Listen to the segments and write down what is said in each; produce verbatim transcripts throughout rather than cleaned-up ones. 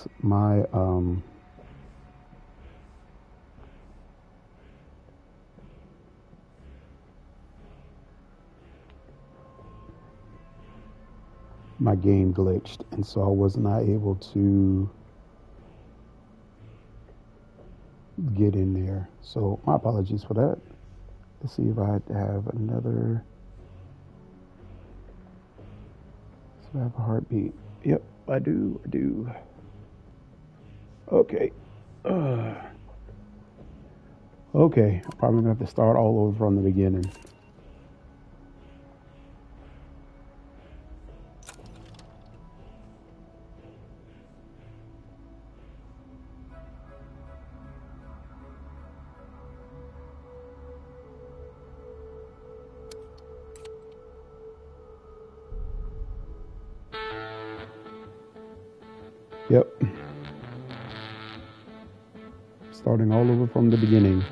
apologies. My um, my game glitched, and so I was not able to get in there. So my apologies for that. Let's see if I have another. So I have a heartbeat. Yep, I do. I do. Okay. Uh, okay. I'm probably gonna have to start all over from the beginning. Yep. Starting all over from the beginning.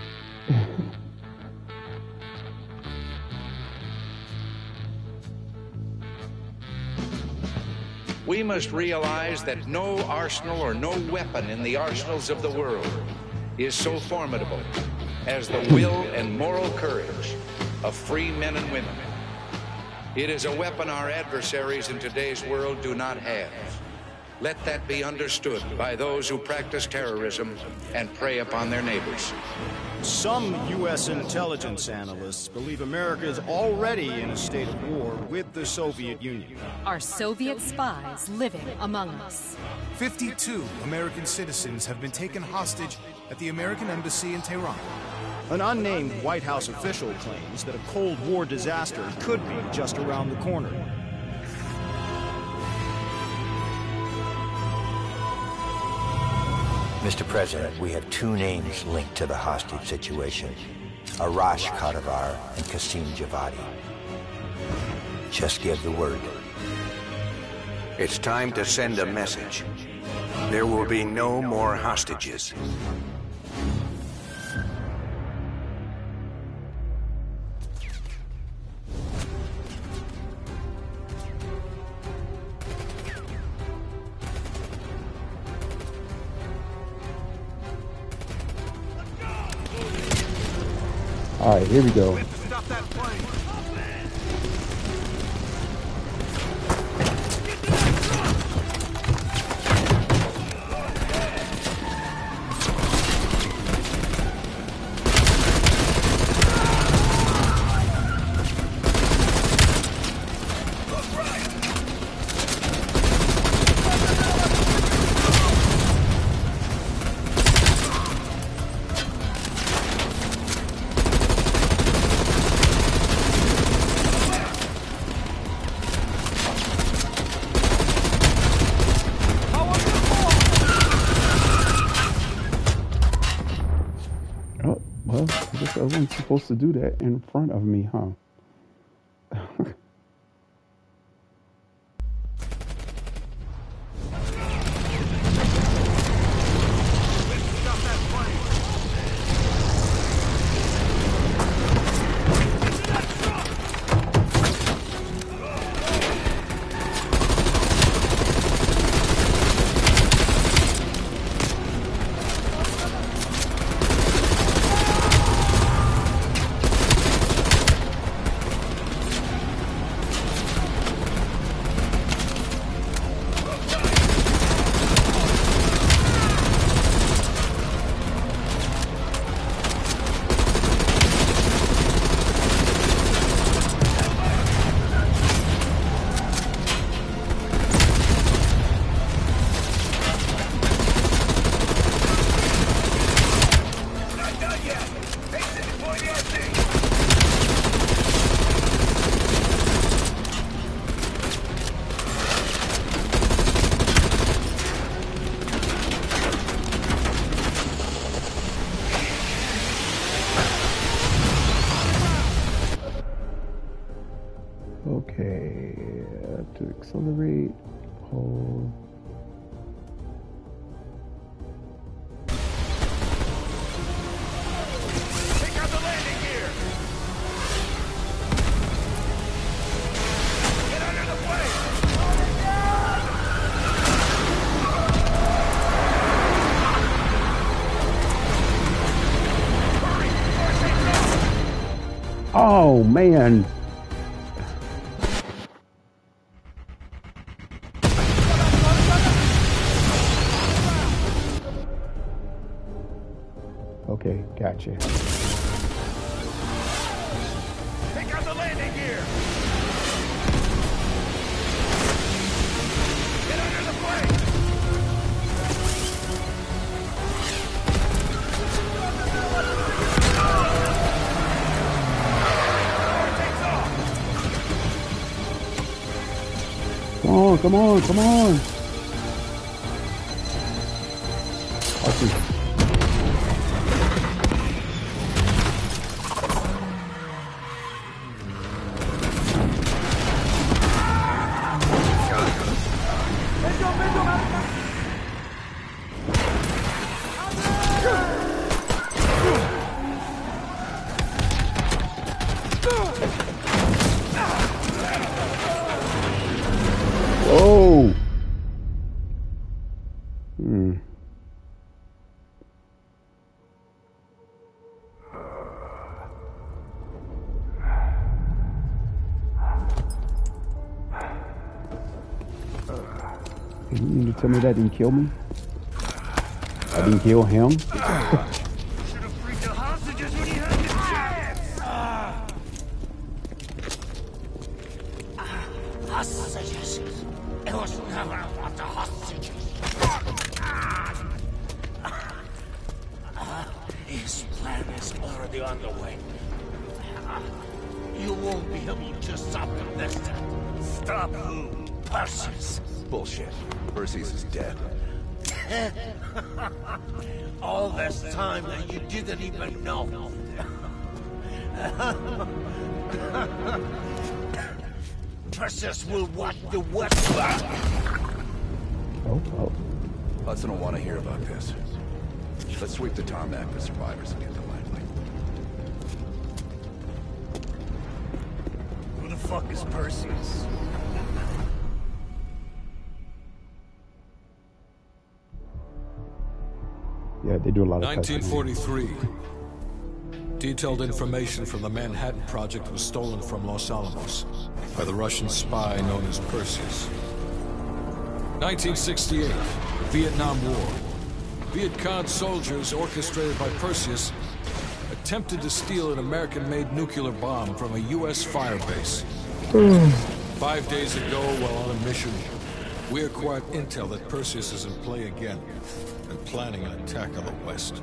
We must realize that no arsenal or no weapon in the arsenals of the world is so formidable as the will and moral courage of free men and women. It is a weapon our adversaries in today's world do not have. Let that be understood by those who practice terrorism and prey upon their neighbors. Some U S intelligence analysts believe America is already in a state of war with the Soviet Union. Are Soviet spies living among us? fifty-two American citizens have been taken hostage at the American embassy in Tehran. An unnamed White House official claims that a Cold War disaster could be just around the corner. Mister President, we have two names linked to the hostage situation. Arash Kadivar and Qasim Javadi. Just give the word. It's time to send a message. There will be no more hostages. All right, here we go. Stop that plane. Well, I guess I wasn't supposed to do that in front of me, huh? Oh, man. Okay, gotcha. Take out the landing gear! Get under the plane! Come on, come on, come on. Okay. Oh. Hmm. You mean to tell me that didn't kill me? I didn't kill him? Should have freed the hostages when you had the chance! Hostages. It was never about the hostages. His plan is already underway. You won't be able to stop him this time. Stop who? Perseus. Bullshit. Perseus is dead. All this time that you didn't even know. Perseus will watch the West back. Oh, oh. Hudson will want to hear about this. Let's sweep the tarmac for survivors and get the limelight. Who the fuck is Perseus? Yeah, they do a lot of nineteen testing. forty-three. Detailed information from the Manhattan Project was stolen from Los Alamos by the Russian spy known as Perseus. nineteen sixty-eight, Vietnam War. Viet Cong soldiers, orchestrated by Perseus, attempted to steal an American-made nuclear bomb from a U S firebase. Five days ago, while on a mission, we acquired intel that Perseus is in play again and planning an attack on the West.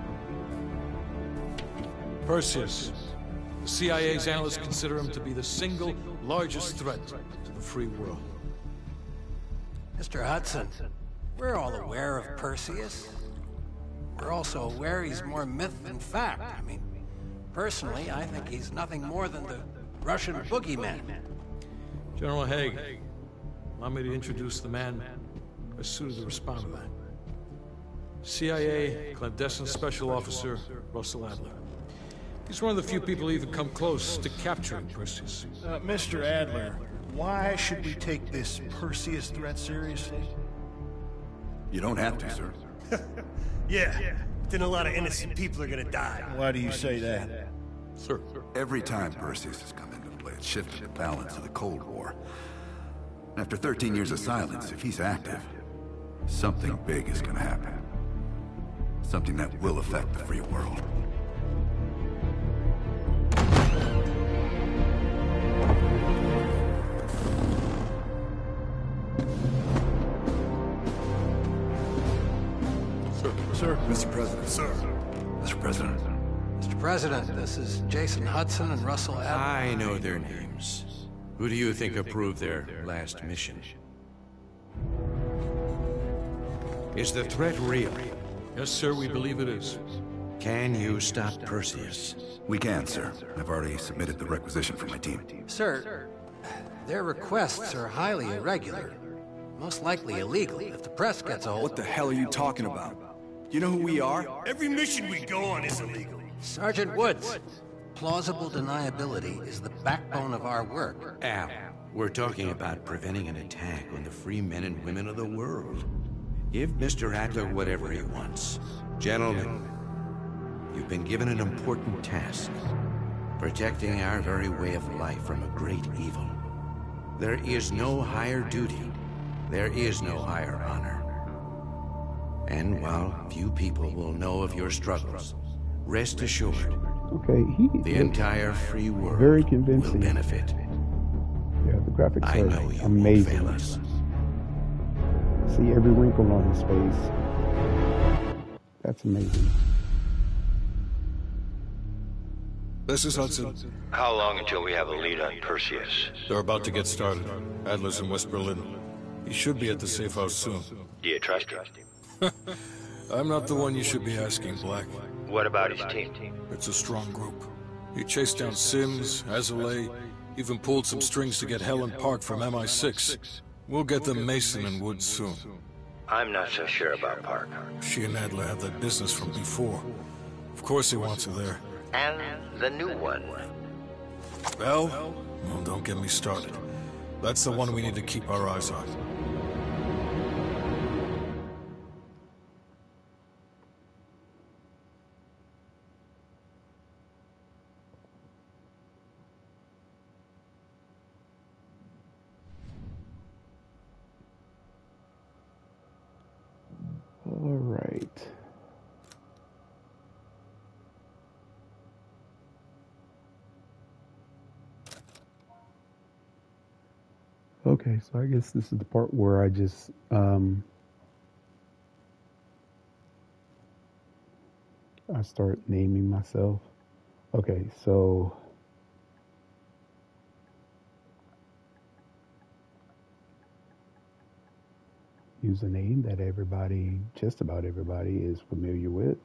Perseus. The C I A's analysts consider him to be the single largest threat to the free world. Mister Hudson, we're all aware of Perseus. We're also aware he's more myth than fact. I mean, personally, I think he's nothing more than the Russian boogeyman. General Haig, allow me to introduce the man best suited to respond to that. C I A clandestine special officer Russell Adler. He's one of the few people who even come close to capturing Perseus. Uh, Mister Adler, why should we take this Perseus threat seriously? You don't have to, sir. Yeah, then a lot of innocent people are gonna die. Why do you say that? Sir. Every time Perseus has come into play, it shifted the balance of the Cold War. After thirteen years of silence, if he's active, something big is gonna happen. Something that will affect the free world. Sir. Mister President. Sir. Mister President. Mister President, this is Jason Hudson and Russell Adler. I know their names. Who do you think approved their last mission? Is the threat real? Yes, sir, we believe it is. Can you stop Perseus? We can, sir. I've already submitted the requisition for my team. Sir, their requests are highly irregular. Most likely illegal if the press gets a hold of What the hell are you talking about? You know who we are? Every mission we go on is illegal. Sergeant Woods, plausible deniability is the backbone of our work. Al, we're talking about preventing an attack on the free men and women of the world. Give Mister Adler whatever he wants. Gentlemen, you've been given an important task. protecting our very way of life from a great evil. There is no higher duty. There is no higher honor. And while few people will know of your struggles, rest assured, okay, he the entire free world very convincing. will benefit. Yeah, the graphics I are know you amazing. won't fail us. See every wrinkle on his face. That's amazing. This is Hudson. How long until we have a lead on Perseus? They're about to get started. Adler's in West Berlin. He should be at the safe house soon. Do you trust him? I'm not the one you should be asking, Black. What about his team? It's a strong group. He chased down Sims, Azalea, even pulled some strings to get Helen Park from M I six. We'll get them Mason and Woods soon. I'm not so sure about Park. She and Adler have that business from before. Of course he wants her there. And the new one. Bell? Well, don't get me started. That's the one we need to keep our eyes on. All right. Okay, so I guess this is the part where I just um, I start naming myself. Okay, so use a name that everybody, just about everybody, is familiar with.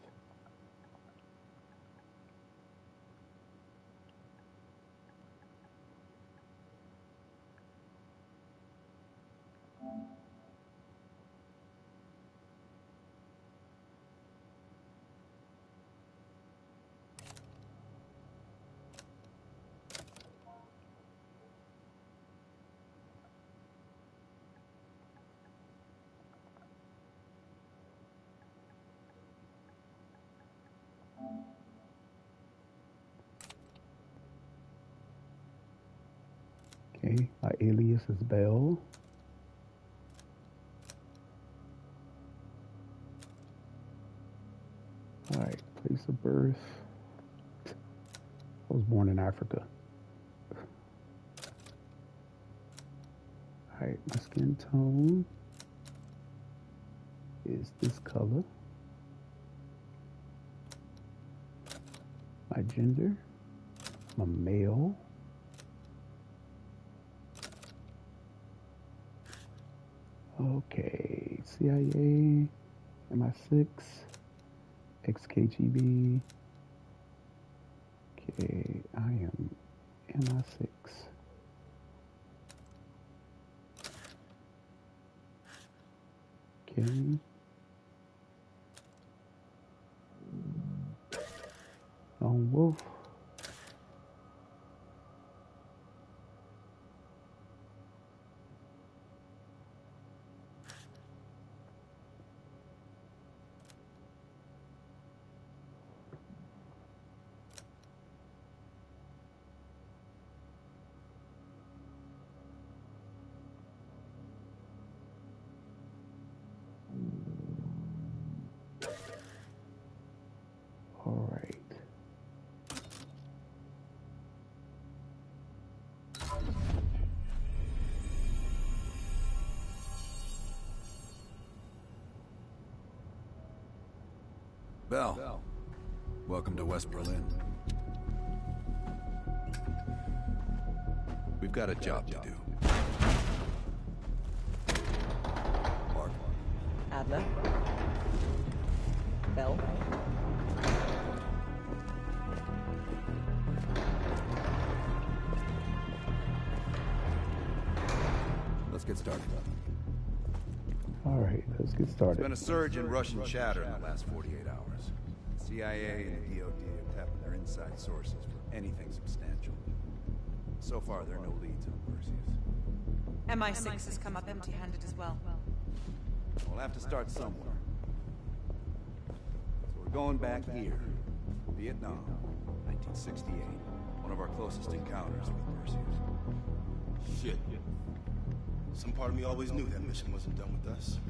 Okay, my alias is Bell. All right, place of birth. I was born in Africa. All right, my skin tone is this color. My gender, I'm a male. Okay, C I A, M I six, X K G B. Okay, I am M I six. Okay. Lone wolf. All right. Bell, welcome to West Berlin. We've got a job to do. Mark. Adler. Bell. Let's get started. All right, let's get started. There's been a surge in Russian chatter in the last forty-eight hours. The C I A and the D O D are tapping their inside sources for anything substantial. So far, there are no leads on Perseus. M I six has come up empty-handed as well. We'll have to start somewhere. So we're going back here. Vietnam, nineteen sixty-eight. One of our closest encounters with Perseus. Shit. Some part of me always knew that mission wasn't done with us.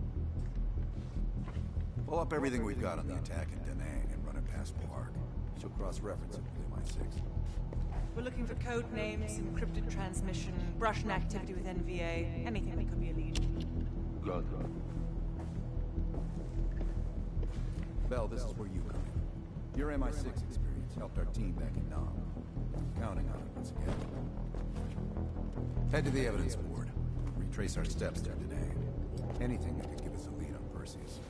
Pull up everything we've got on the attack in Da Nang and run it past Park. She'll cross-reference it with M I six. We're looking for code names, encrypted transmission, Russian activity with N V A, anything that could be a lead. Good. Bell, this is where you come in. Your M I six experience helped our team back in Nam. Counting on it once again. Head to the evidence board. Retrace our steps through Da Nang. Anything that could give us a lead on Perseus.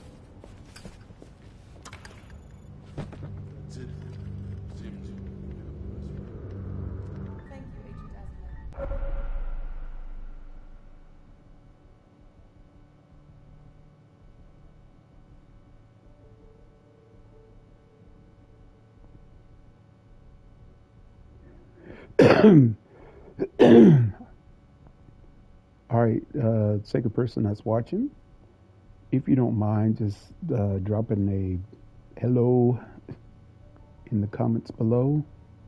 All right, uh, second person that's watching, if you don't mind just uh, dropping a hello in the comments below.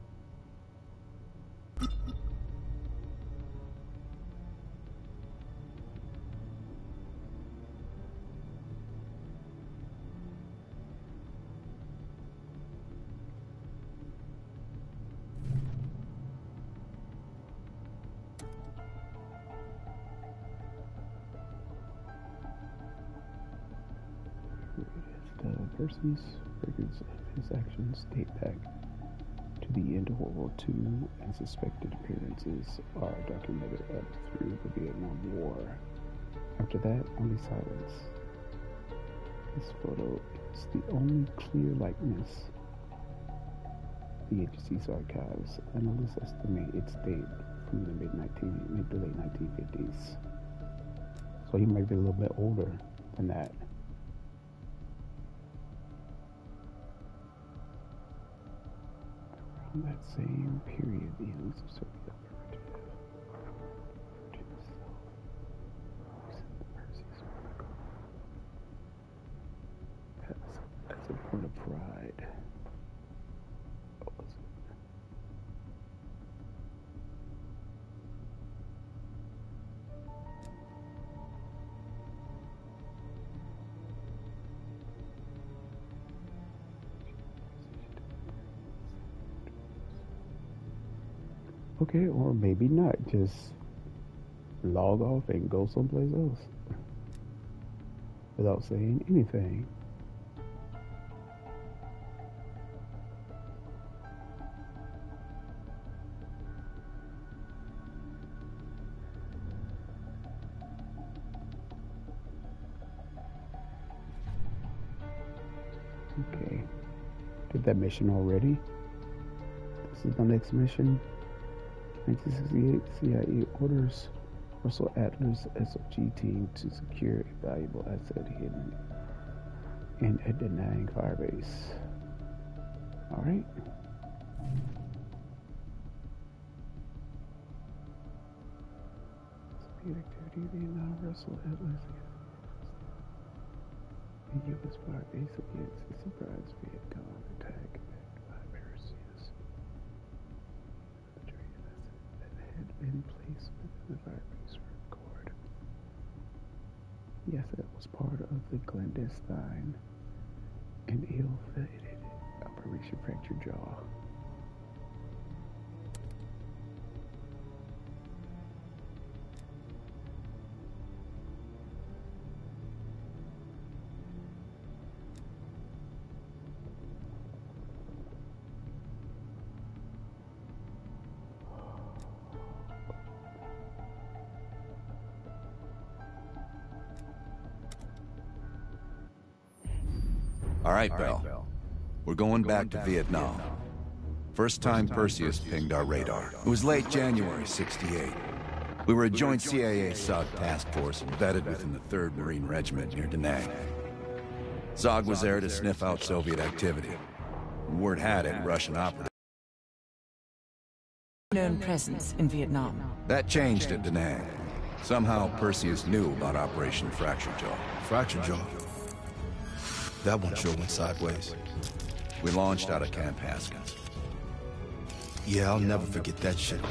The Perseus records of his actions date back to the end of World War Two, and suspected appearances are documented up through the Vietnam War. After that, only silence. This photo is the only clear likeness. The agency's archives analysts estimate its date from the mid nineteen mid to late nineteen fifties. So he might be a little bit older than that. Around that same period, the elusive Soviet operative referred to himself using the Perseus moniker as, as a point of pride. What was it? Okay, or maybe not. Just log off and go someplace else without saying anything. Okay, did that mission already. This is the next mission. nineteen sixty-eight, C I A orders Russell Adler's S O G team to secure a valuable asset hidden in a Da Nang firebase. Alright. Soviet activity in Vietnam, Russell Adler's the U S firebase against a surprise Vietcong attack by Perseus. Had been placed within the firebase record. Yes, that was part of the clandestine and ill-fated Operation Fracture Jaw. All right, Bell. We're going back to Vietnam. First time Perseus pinged our radar. It was late January sixty-eight. We were a joint C I A S O G task force embedded within the third Marine Regiment near Da Nang. S O G was there to sniff out Soviet activity. Word had it, Russian operatives. Known presence in Vietnam. That changed at Da Nang. Somehow Perseus knew about Operation Fracture Jaw. Fracture Jaw? That one sure went sideways. We launched out of Camp Haskins. Yeah, I'll never forget that shit.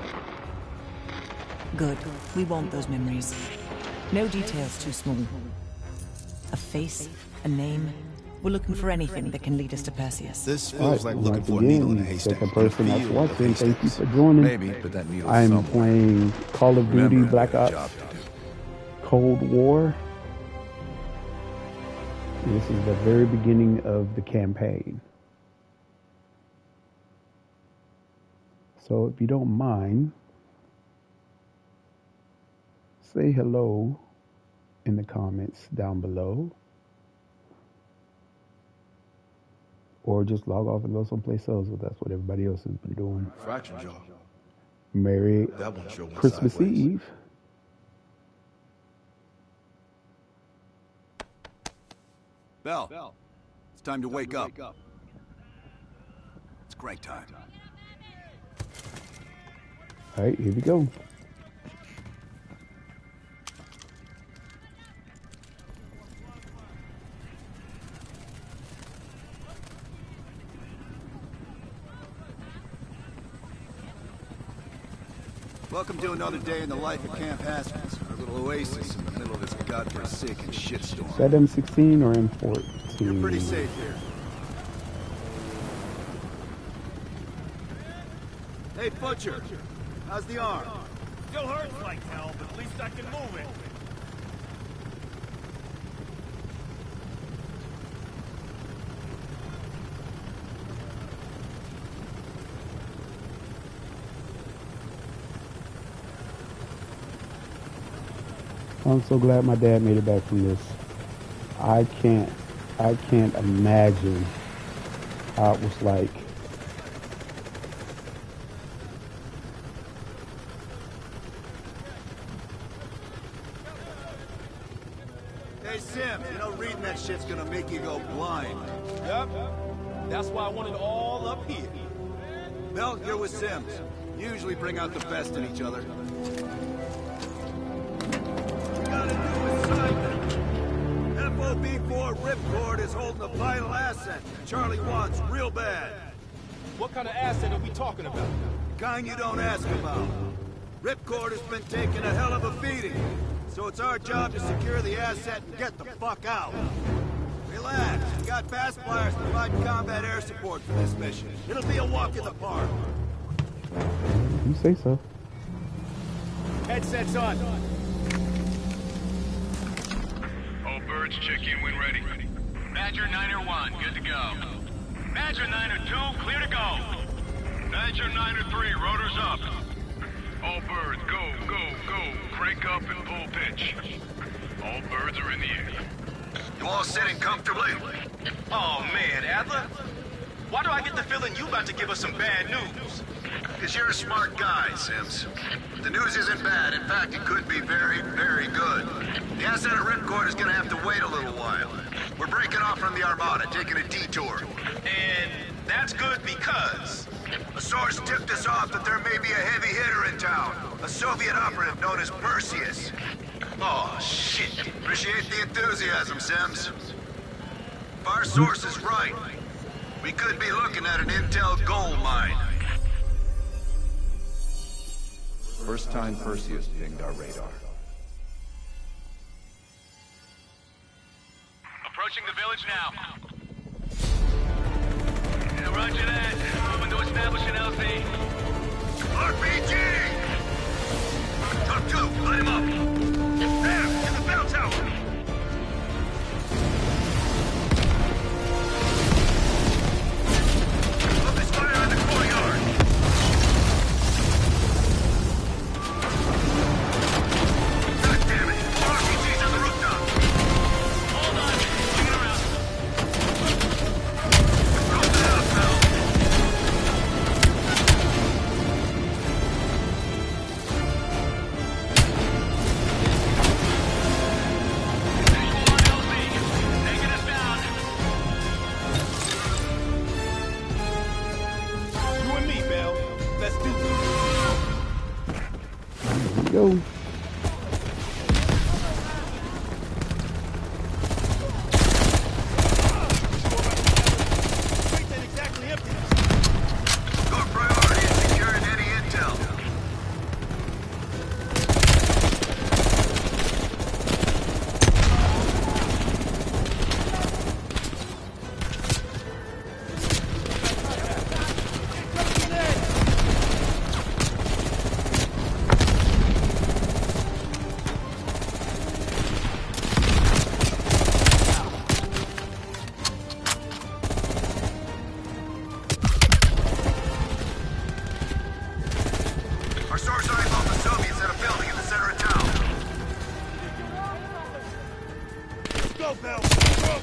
Good. We want those memories. No details too small. A face, a name. We're looking for anything that can lead us to Perseus. This feels Alright, like looking once for a needle in a again, haystack. second person that's Field of watching, thank you haystacks. for joining. Maybe, but that needle's I'm somewhere. playing Call of Duty Remember, Black I got a Ops job to do. Cold War. This is the very beginning of the campaign. So if you don't mind, say hello in the comments down below. Or just log off and go someplace else, but that's what everybody else has been doing. Fracture jaw. Merry That one sure went Christmas sideways. Eve. Bell, it's time to wake up. It's crank time. All right, here we go. Welcome to another day in the life of Camp Haskins, our little oasis in the middle of this godforsaken shitstorm. Is that M sixteen or M fourteen? You're pretty safe here. Hey, Butcher, how's the arm? Still hurts like hell, but at least I can move it. I'm so glad my dad made it back from this. I can't, I can't imagine how it was like. Hey, Sim, you know reading that shit's gonna make you go blind. Yep. That's why I want it all up here. Mel, you're with Sims. You usually bring out the best in each other. F O B four Ripcord is holding a vital asset Charlie wants real bad. What kind of asset are we talking about? The kind you don't ask about. Ripcord has been taking a hell of a beating, so it's our job to secure the asset and get the fuck out. Relax, we got fast flyers providing combat air support for this mission. It'll be a walk in the park. You say so. Headsets on. All birds check in when ready. Badger Niner one, good to go. Badger Niner two, clear to go. Badger Niner three, rotors up. All birds, go, go, go. Crank up and pull pitch. All birds are in the air. You all sitting comfortably? Oh man, Adler. Why do I get the feeling you about to give us some bad news? Because you're a smart guy, Sims. The news isn't bad. In fact, it could be very, very good. The asset at Ripcord is gonna have to wait a little while. We're breaking off from the Armada, taking a detour. And that's good because... A source tipped us off that there may be a heavy hitter in town. A Soviet operative known as Perseus. Oh, shit. Appreciate the enthusiasm, Sims. If our source is right, we could be looking at an intel gold mine. First time Perseus pinged our radar. Approaching the village now. Yeah, roger that. Moving to establish an L Z. R P G! Top two, light him up! There, in the bell tower! Focus fire in the courtyard! God damn it! R P Gs on the rooftop! Hold on. Bring it around. Open it up, Mel! Taking us down. You and me, Bell. Let's do this. Here we go. Street ain't exactly empty. Your priority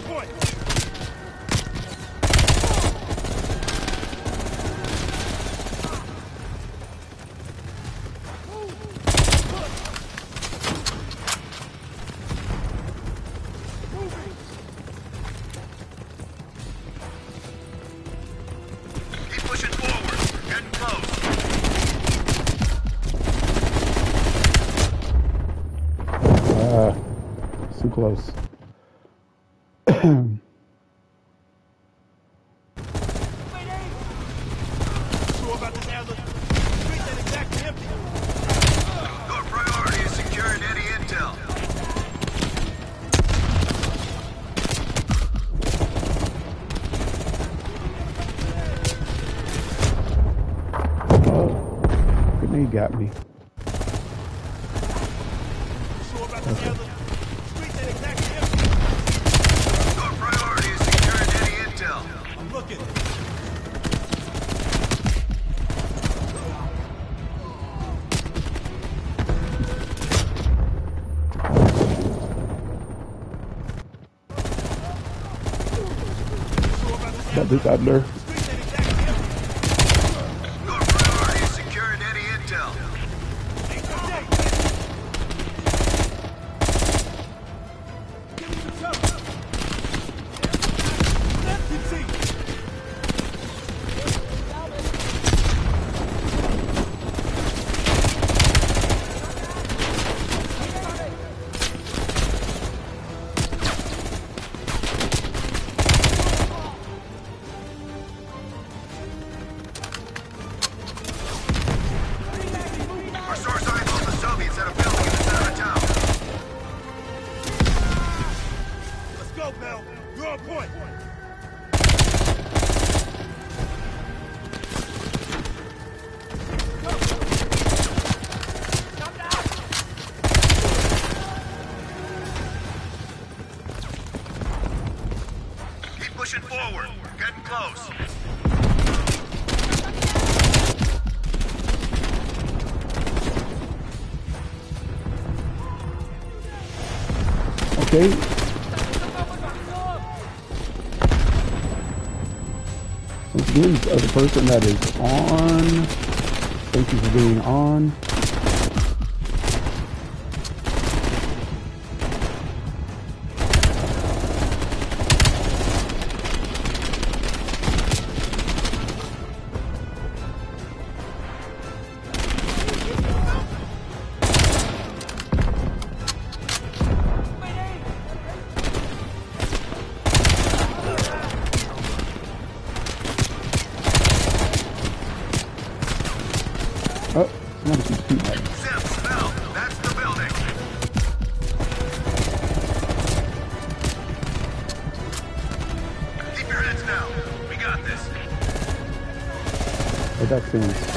point. Keep pushing forward. Getting close. Uh, too close. Sure about this, Adler? Streets ain't exactly empty. Your priority is securing any intel. Oh, grenade got me. Sure about this, Adler? Streets ain't exactly empty. Your priority is securing any intel. I'm looking. Got this Adler. Your priority is securing any intel. Give me some cover. Our source eyeballs the Soviets at a building in the center of town. Let's go, Mel. You're on point. Keep pushing forward. We're getting close. Okay. Once again, uh, the person that is on. Thank you for being on. Oh, someone keeps shooting at me. Sims, Mel, that's the building. Keep your heads down. We got this. Oh, that seems.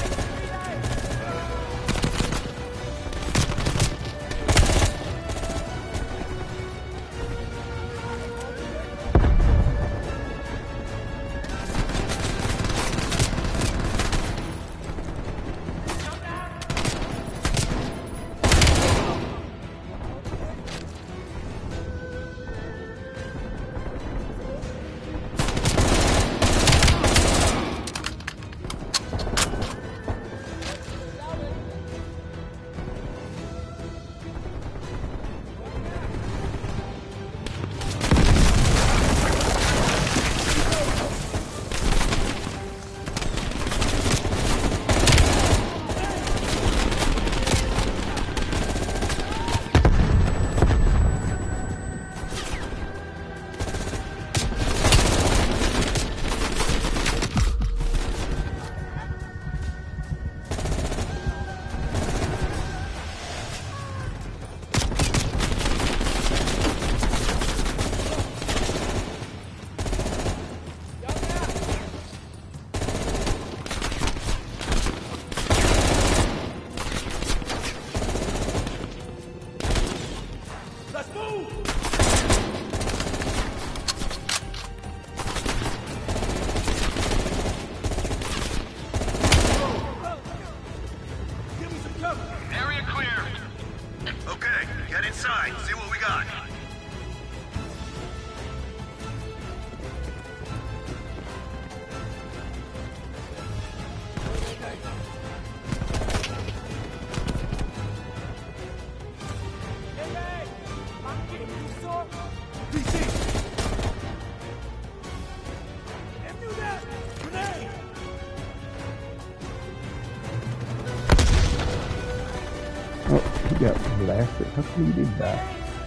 Wait, how come you did that?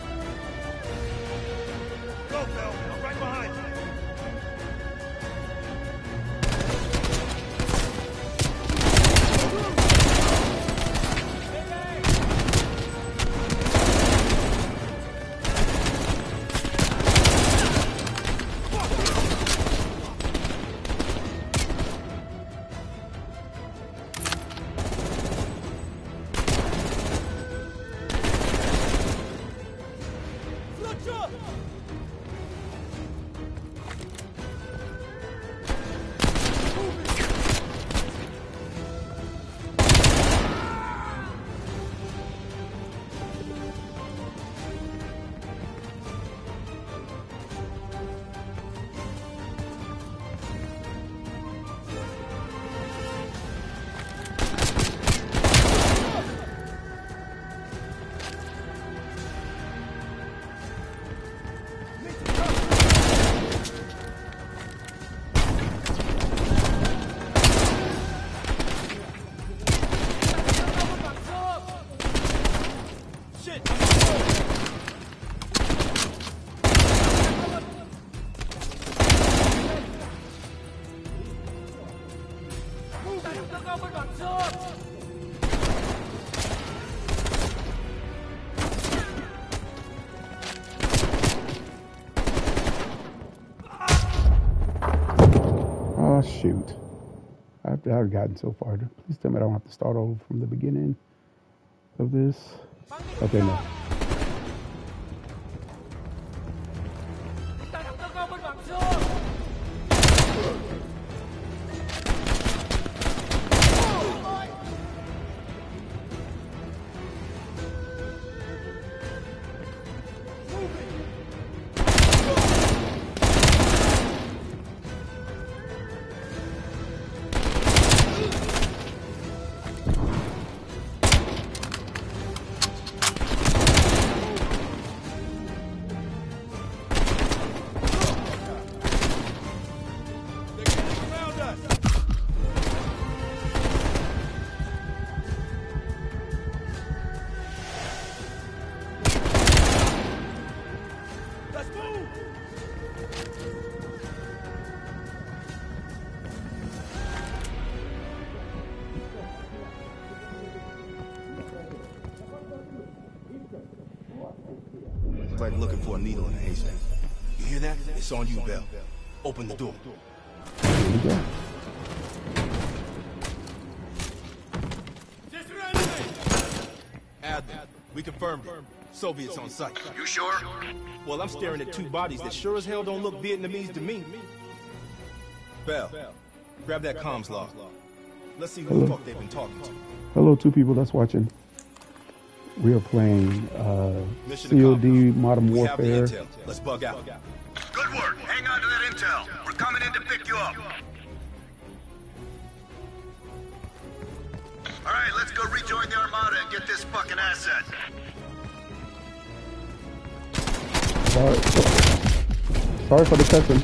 Go, Phil. I'm right behind you. Oh, shoot. I've, I've gotten so far. Please tell me I don't have to start over from the beginning of this. Okay, no. It's like looking for a needle in a haystack. You hear that? It's on you, Bell. Open the door. Here we go. Adler, we confirmed it. Soviets on site. You sure? Well, I'm staring at two bodies that sure as hell don't look Vietnamese to me. Bell, grab that comms log. Let's see who the fuck they've been talking to. Hello, two people that's watching. We are playing uh, C O D Modern We have the Warfare. intel. Let's bug out. Good work. Hang on to that intel. We're coming in to pick you up. All right, let's go rejoin the Armada and get this fucking asset. Sorry, sorry for the cussing.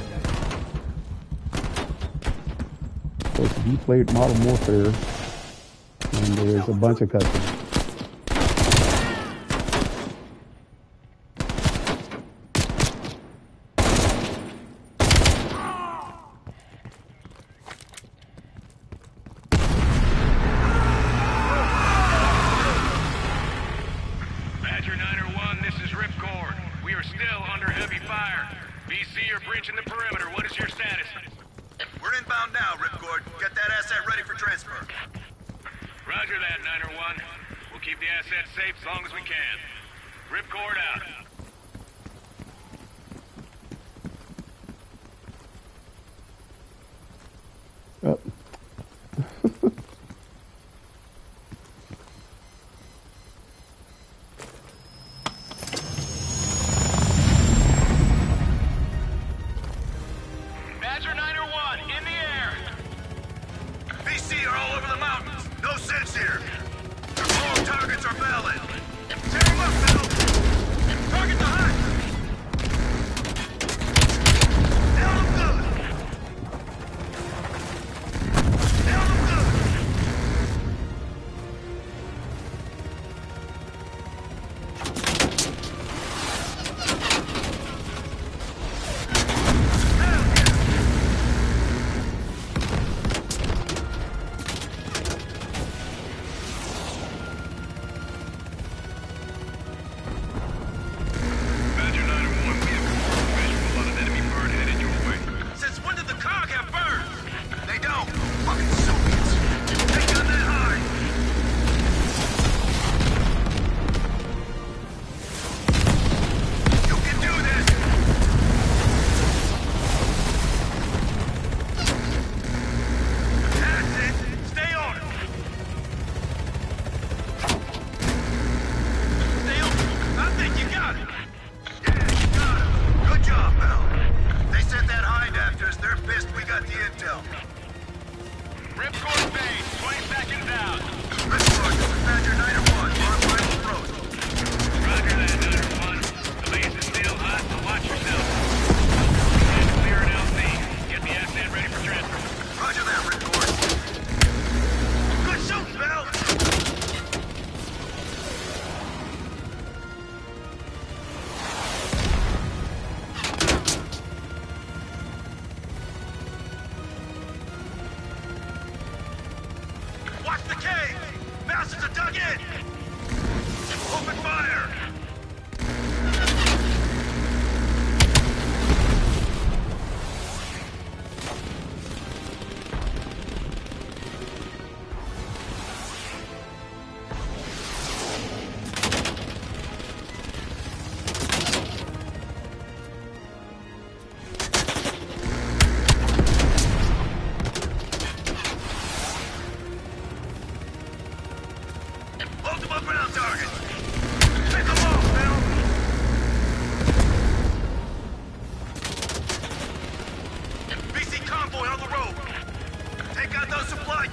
So it's we played Modern Warfare, and there's a bunch of cussing. Targets are valid. Tear them up, Bill!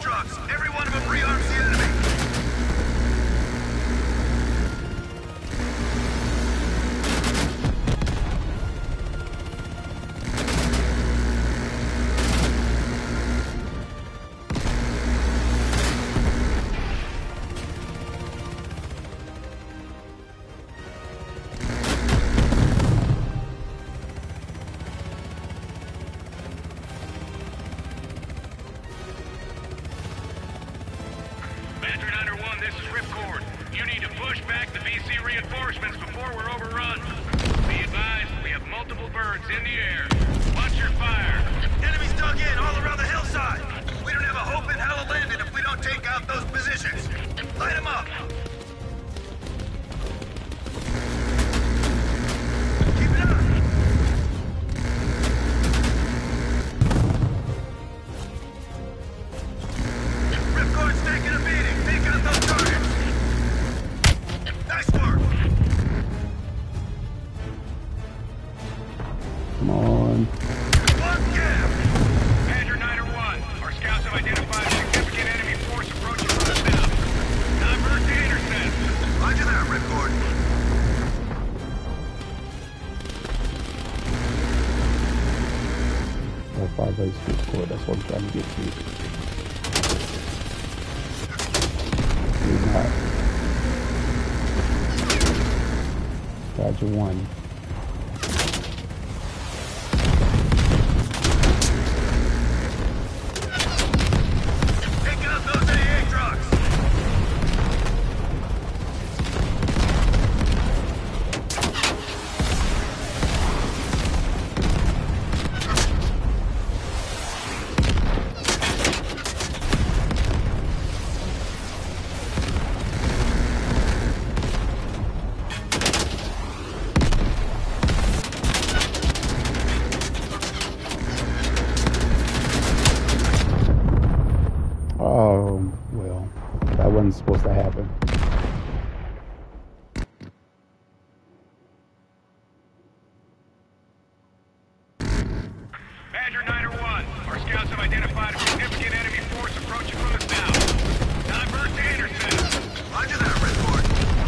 trucks. Every one of them rearms the enemy. That's what I'm trying to get to. He's not. Badger one. Take out those A A trucks. Supposed to happen. Badger nine oh one, our scouts have identified a significant enemy force approaching from the south. Divert to intercept. Roger that, Redford.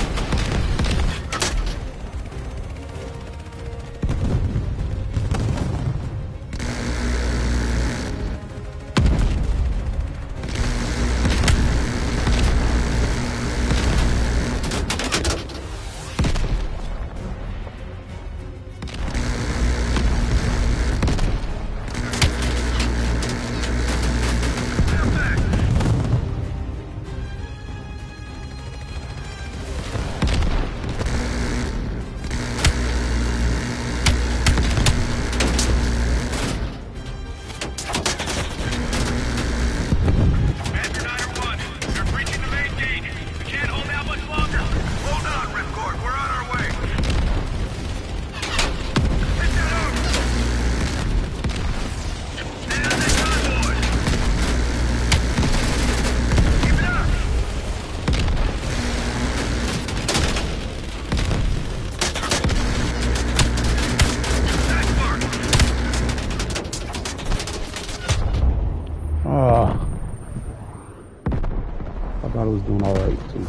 Doing all right too.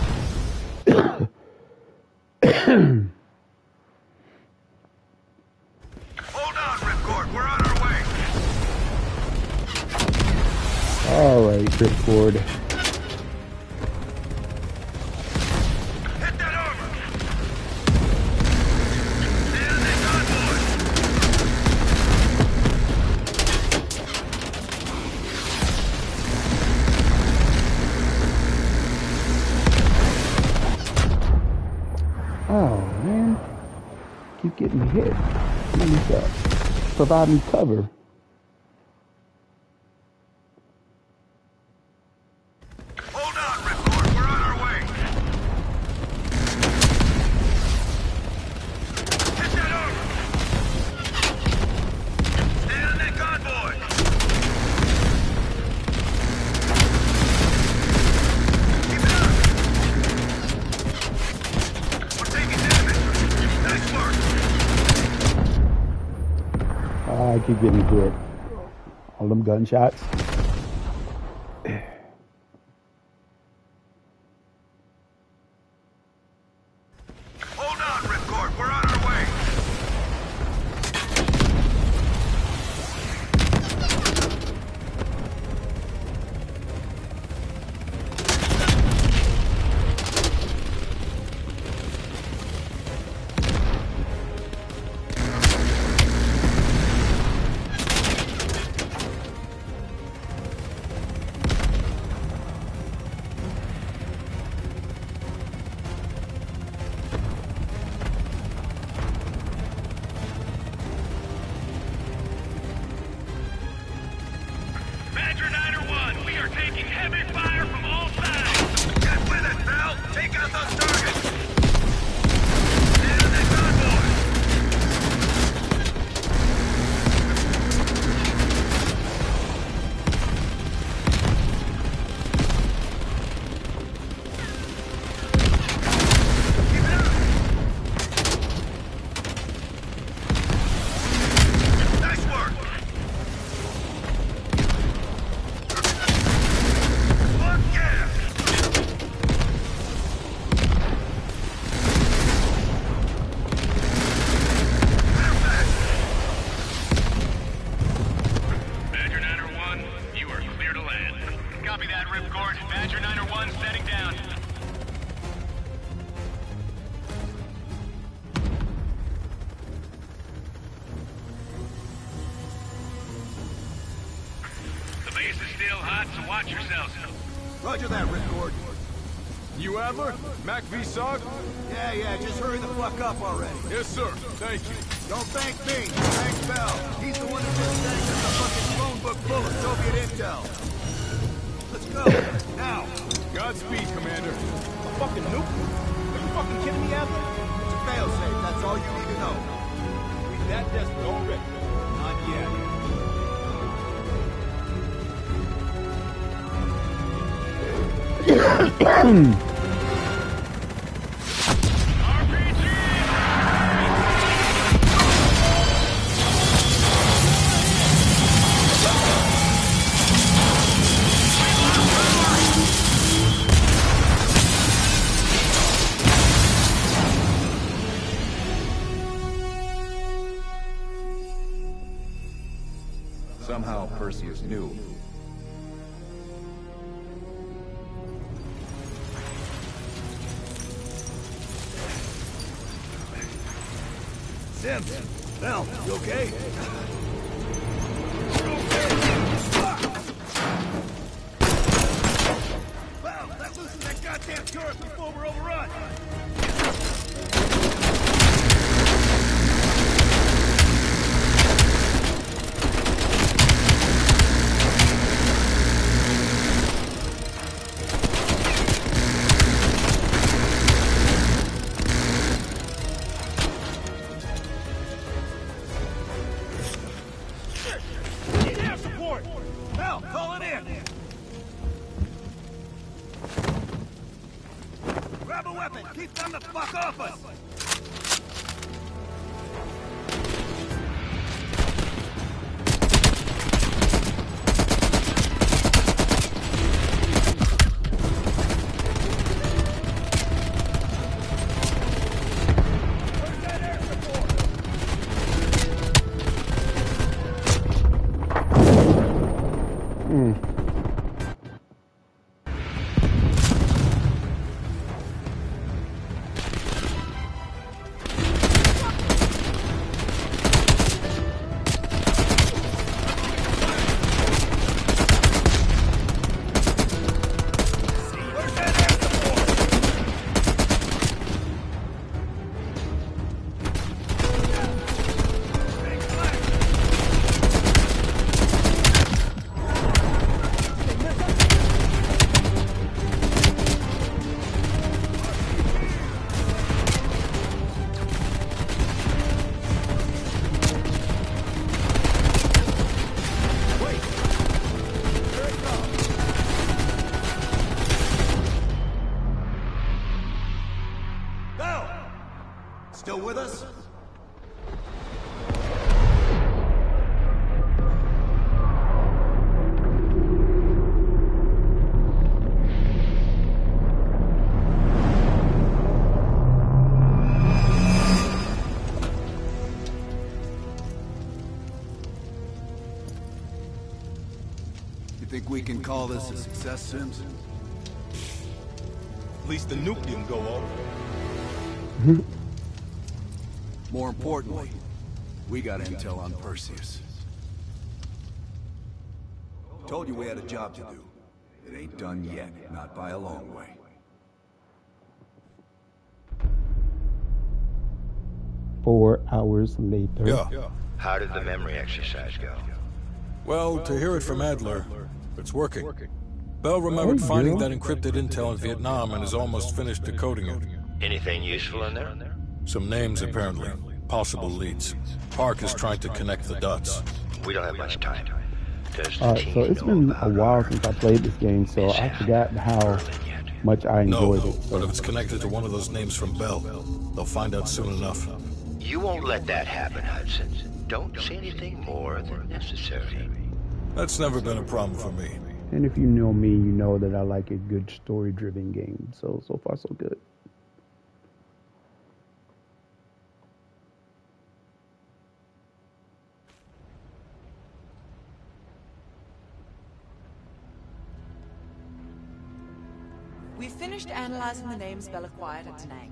Hold on, Ripcord. We're on our way. All right, Ripcord. Hit that armor. Enemy convoy. Oh man, keep getting hit. Let me stop. Provide me cover. Hold on, Ripcord. We're on our way. Hit that armor. Stay on that convoy. Keep it up. We're taking damage. Nice work. I keep getting hit. All them gunshots. Hold on, Ripcord. We're on our way. Badger nine oh one, we are taking heavy fire from all sides. Get with it, pal. Take out those targets. Stand in the convoy. Nice work. One gas. Badger nine oh one, you are clear to land. Copy that, Ripcord. Badger nine oh one setting down. The base is still hot, so watch yourselves. Roger that, Ripcord. You Adler? Mac V S O G? Yeah, yeah, just hurry the fuck up already. Yes, sir. Thank you. Don't thank me. Thank Bell. He's the one who just snagged us a fucking phone book full of Soviet intel. Let's go. Now. Godspeed, Commander. A fucking nuke? Are you fucking kidding me, Adler? It's a failsafe. That's all you need to know. We that desperate already. Not yet. Somehow Perseus knew. Sim, Bell, you okay? Bell, let loose that goddamn turret before we're overrun! Need air support! Bell, call it in! Grab a weapon! Keep them the fuck off us! Where's that air support? Mm. Where's that air support? Big flag! You think we can call this a success, Sims? At least the nucleum go off. More importantly, we got intel on Perseus. Told you we had a job to do. It ain't done yet, not by a long way. Four hours later. Yeah. How did the memory exercise go? Well, to hear it from Adler, it's working. Bell remembered Oh, finding yeah. that encrypted intel in Vietnam and is almost finished decoding it. Anything useful in there? Some names, apparently. Possible leads. Park is trying to connect the dots. We don't have much time. Does the Alright, team so it's know been a about while our since I played this game, so I forgot how much I No, enjoyed it. but if it's connected to one of those names from Bell, they'll find out soon enough. You won't let that happen, Hudson. Don't say anything more than necessary. That's never been a problem for me. And if you know me, you know that I like a good story-driven game. So, so far, so good. We finished analyzing the names Bell acquired at Da Nang.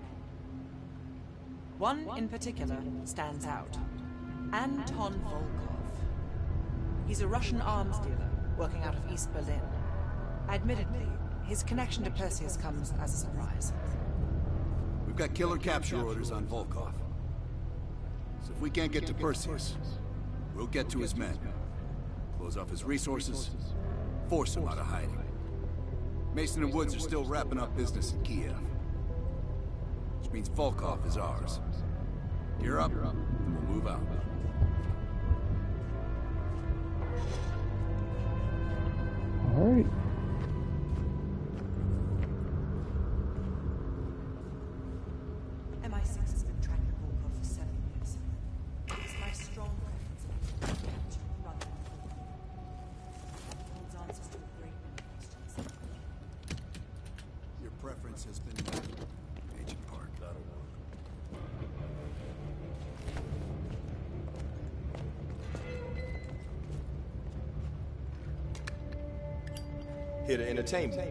One in particular stands out. Anton Volkov. He's a Russian arms dealer working out of East Berlin. Admittedly, his connection to Perseus comes as a surprise. We've got killer capture orders on Volkov. So if we can't get to Perseus, we'll get to his men. Close off his resources, force him out of hiding. Mason and Woods are still wrapping up business in Kiev. Which means Volkov is ours. Gear up, and we'll move out. All right. M I six has been tracking Volkov for seven years. It's my strong preference to run them holds answers to a great many questions. Your preference has been met, Agent Park. Here to entertain me.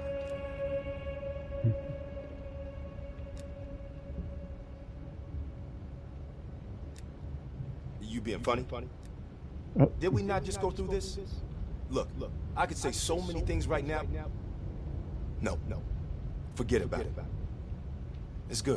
You being funny? Oh. Did we not just go through this? Look, look, I could say so many things right now. No, no. Forget about it. It's good.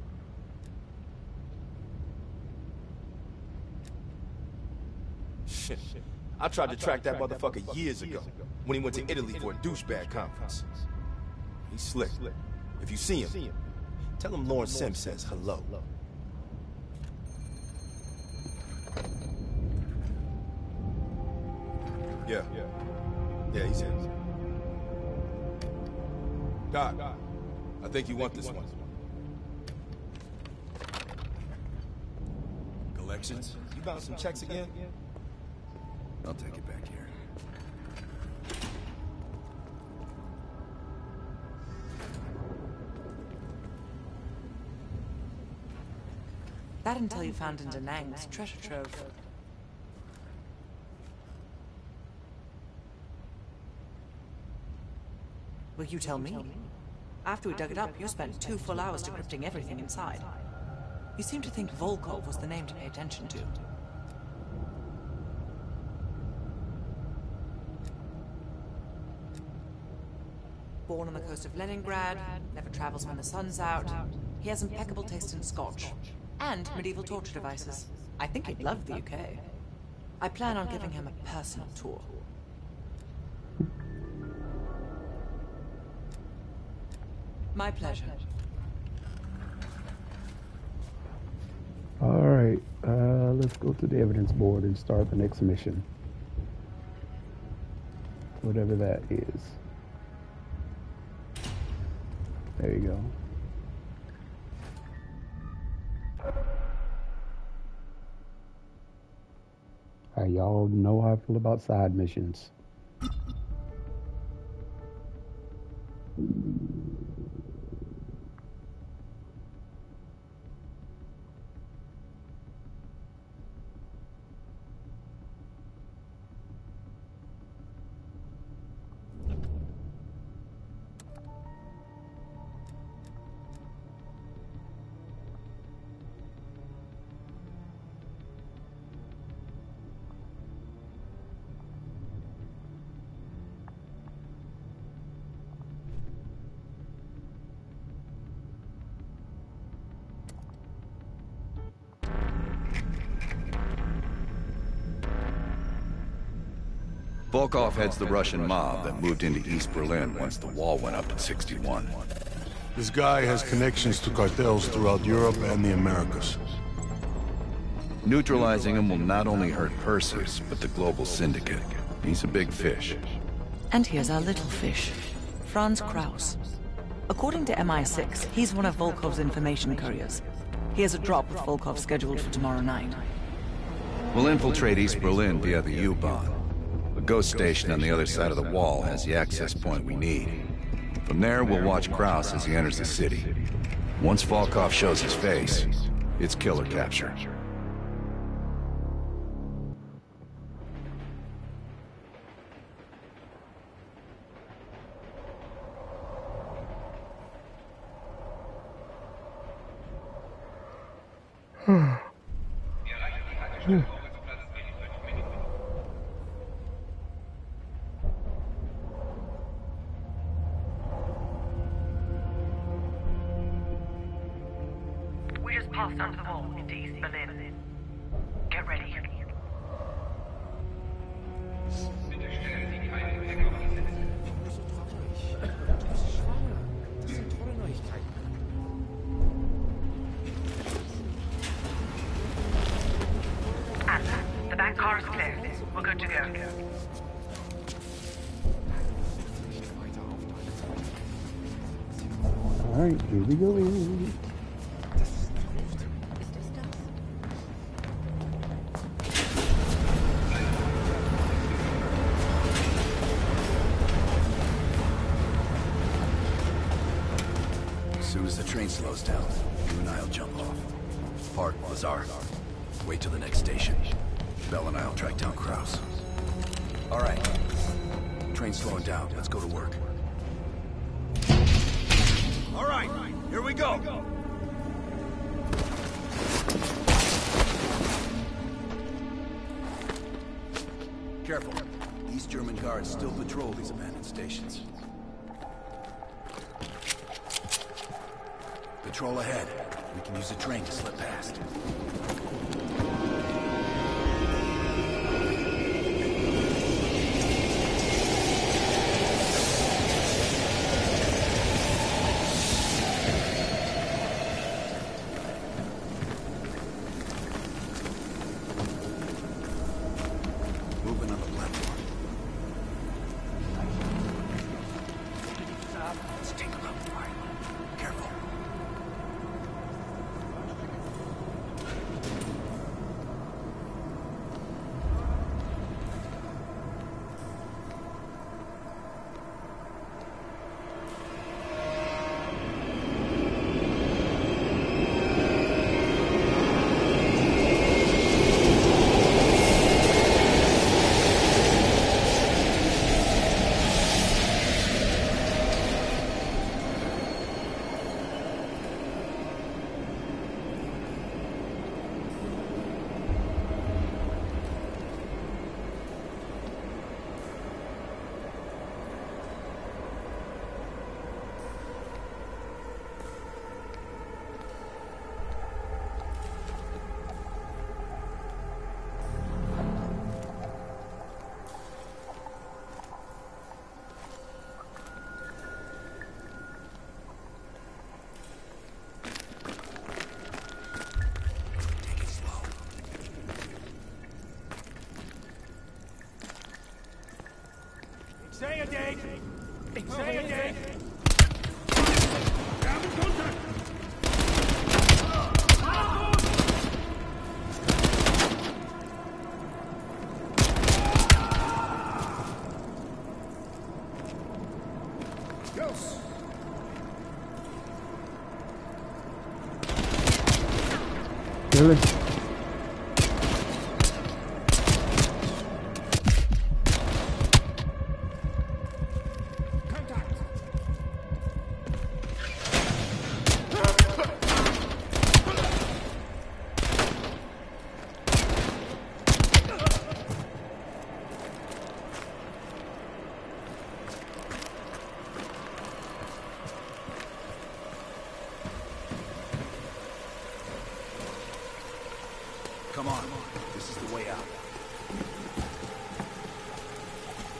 Shit. I tried to track that motherfucker years ago when he went to Italy for a douchebag conference. He's slick. If you see him, tell him Lawrence Sims says hello. Yeah. Yeah, he's in. Doc, I think you want this one. Collections? You bounced some checks again? I'll take it back here. That intel you found in Da Nang was treasure trove. Will you tell me? After we dug it up, you spent two full hours decrypting everything inside. You seem to think Volkov was the name to pay attention to. Born on the coast of Leningrad, never travels when the sun's out. He has impeccable taste in scotch and medieval torture devices. I think he'd love the U K. I plan on giving him a personal tour. My pleasure. All right. Uh, let's go to the evidence board and start the next mission. Whatever that is. There you go. All right, y'all know how I feel about side missions. Volkov heads the Russian mob that moved into East Berlin once the wall went up in sixty-one. This guy has connections to cartels throughout Europe and the Americas. Neutralizing him will not only hurt Perseus, but the global syndicate. He's a big fish. And here's our little fish, Franz Kraus. According to M I six, he's one of Volkov's information couriers. He has a drop with Volkov scheduled for tomorrow night. We'll infiltrate East Berlin via the U-Bahn. A ghost station on the other side of the wall has the access point we need. From there, we'll watch Kraus as he enters the city. Once Volkov shows his face, it's killer capture. We just passed under the wall into East Berlin. Get ready. Anna, the back car is clear. We're good to go. Alright, here we go. As soon as the train slows down, you and I'll jump off. Hart, Lazar, wait till the next station. Bell and I'll track down Kraus. All right. Train's slowing down. Let's go to work. All right, here we go. Careful. East German guards still patrol these abandoned stations. Patrol ahead. We can use a train to slip past. Moving on the platform. Let's take a look. Careful. Say a date. Say a date. Yes. Really? Come on. This is the way out.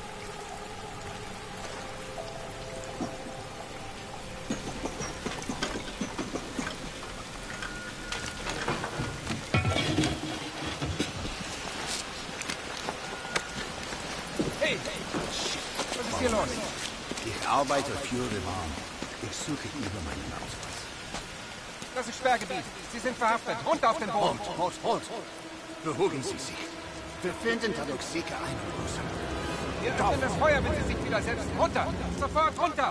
Hey! Was ist hier los? Ich arbeite für den Mann. Ich suche über meinen Ausweis. Das ist Sperrgebiet. Sie sind verhaftet. Runter auf den Boden. Halt, halt, halt. Beruhigen Sie sich. Wir finden dadurch sicher eine Lösung. Wir öffnen das Feuer, wenn Sie sich widersetzen. Runter! Sofort runter!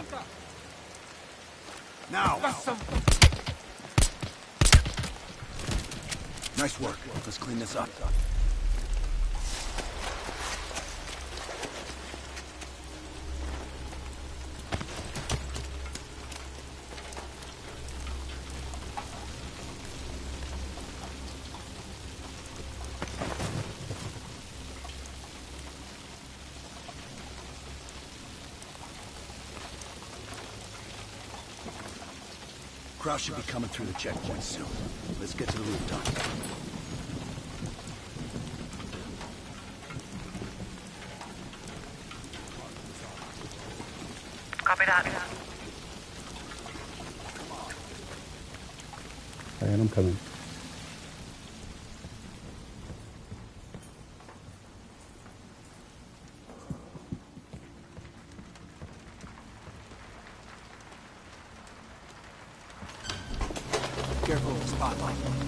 Now! Was zum... Nice work. Let's clean this up. Kraus should be coming through the checkpoint soon. Let's get to the rooftop. Copy that. Alright, I'm coming. Careful of the spotlight.